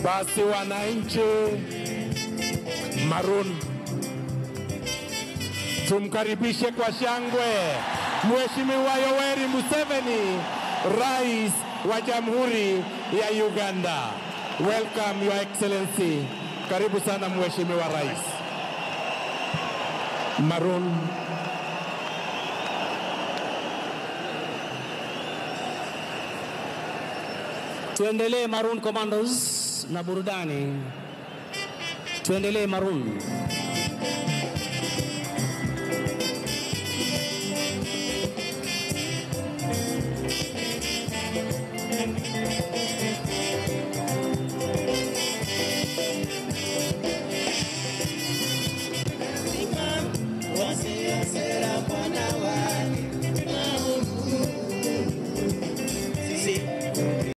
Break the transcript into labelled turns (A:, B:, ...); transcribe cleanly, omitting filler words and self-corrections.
A: Basi wananchi Maroon, tumkaribishe kwa shangwe Mheshimiwa Yoweri Museveni, Rais wa Jamhuri ya Uganda. Welcome, Your Excellency. Karibu sana Mheshimiwa Rais. Maroon.
B: Tuendelee Maroon Commandos na burudani. Tuendelee Maroon.